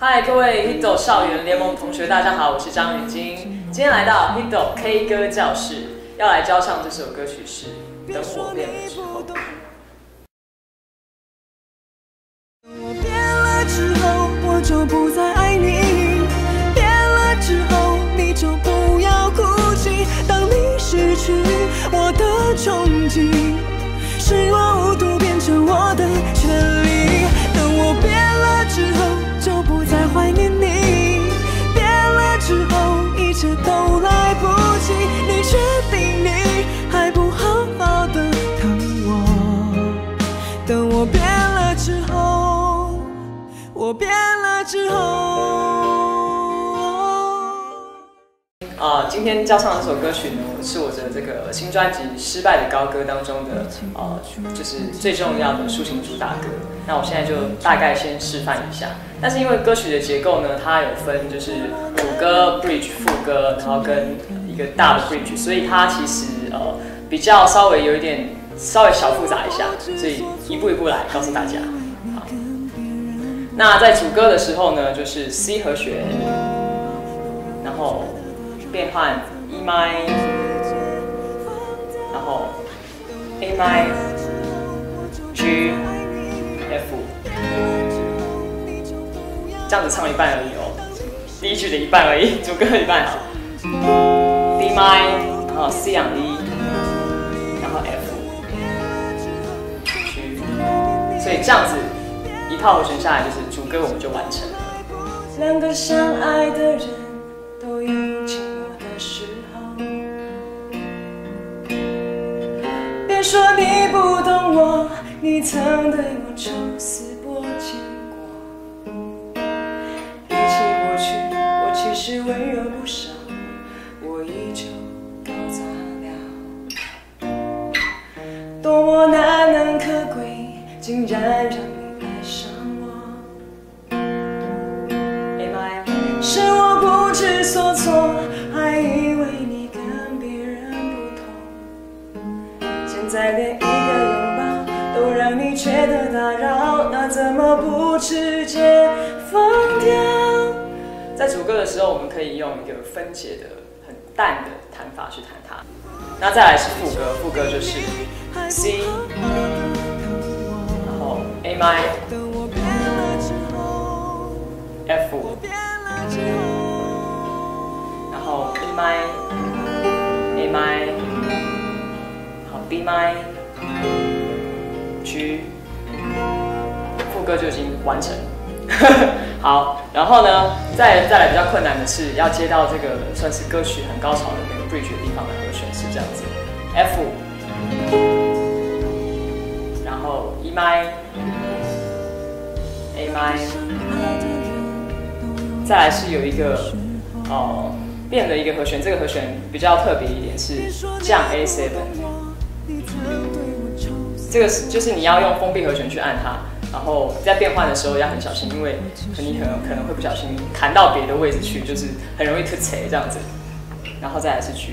嗨，各位 Hito 校园联盟同学，大家好，我是张云晶。今天来到 Hito K 歌教室，要来教唱这首歌曲是《等我变了之后》。 我变了之后，我就不再爱你；变了之后，你就不要哭泣。当你失去我的憧憬，视若无睹变成我的权利。等我变了之后，就不再怀念你；变了之后，一切都来不及。你确定你还不好好的疼我？等我变了之后，我变了之后。 今天教唱的这首歌曲呢，是我的这个新专辑《失败的高歌》当中的就是最重要的抒情主打歌。那我现在就大概先示范一下。但是因为歌曲的结构呢，它有分就是主歌、bridge、副歌，然后跟一个大的 bridge， 所以它其实比较稍微有一点稍微小复杂一下，所以一步一步来告诉大家。好，那在主歌的时候呢，就是 C 和弦，然后变换 E 麦，然后 A 麦 G F， 这样子唱一半而已哦，第一句的一半而已，主歌的一半好。D 麦，然后 C 降 E， 然后 F G， 所以这样子一套和弦下来，就是主歌我们就完成了。 两个相爱的人都有寂寞的时候，别说你不懂我，你曾对我抽丝剥茧过。比起过去，我其实温柔不少，我依旧搞砸了。多么难能可贵，竟然让你爱上我。是我不知所措，还以为你跟别人不同。现在连一个拥抱都让你觉得打扰，那怎么不直接放掉？ 在主歌的时候，我们可以用一个分解的很淡的弹法去弹它。那再来是副歌，副歌就是 C， 然后 A 麦 F， 然后 E 麦 A 麦，好 B 麦 G， 副歌就已经完成。好，然后呢，再来比较困难的是要接到这个算是歌曲很高潮的那个 bridge 的地方的和弦是这样子 ，F， 然后 E 麦 A 麦，再来是有一个变了一个和弦，这个和弦比较特别一点是降 A7， 这个就是你要用封闭和弦去按它。然后在变换的时候要很小心，因为你可能会不小心弹到别的位置去，就是很容易去踩这样子。然后再来是 G，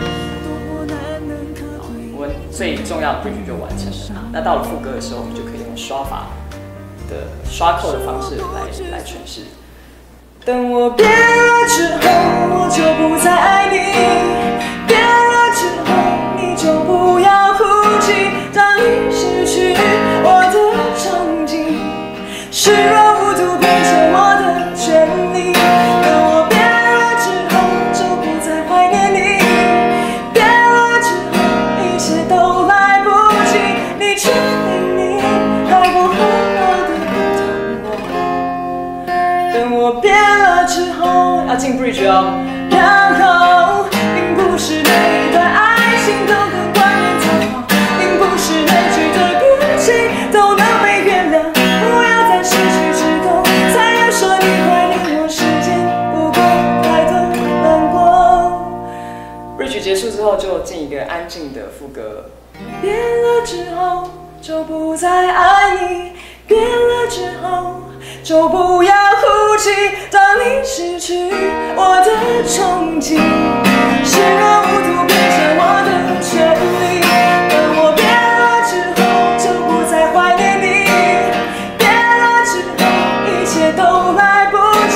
我们最重要的 bridge 就完成了。那到了副歌的时候，我们就可以用刷法的刷扣的方式来诠释。 等我变了之后，我就不再爱你；变了之后，你就不要哭泣。当你失去我的憧憬，视若无睹变成我的权利。等我变了之后，就不再怀念你；变了之后，一切都来不及。你确定你还不好好的疼我？等我变了之后， 要进 bridge 哦。 然后，并不是每一段爱情都跟冠冕堂皇，并不是每句对不起都能被原谅。不要在失去之后才要说你怀念我，时间不够太多难过。 bridge 结束之后就进一个安静的副歌。 变了之后就不再爱你，变了之后就不要哭泣。当你失去我的憧憬，视若无睹变成我的权利。等我变了之后，就不再怀念你；变了之后，一切都来不及。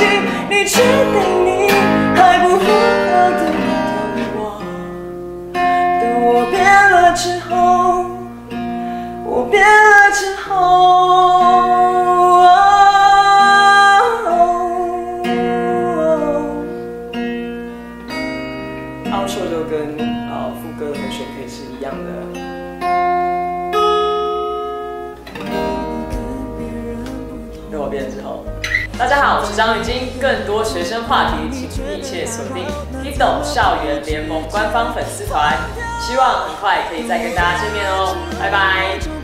我变了之后，凹错就跟副歌的和弦可以是一样的。跟我变了之后。大家好，我是张雨晶，更多学生话题，请密切锁定 Kido 校园联盟官方粉丝团，希望很快可以再跟大家见面哦，拜拜。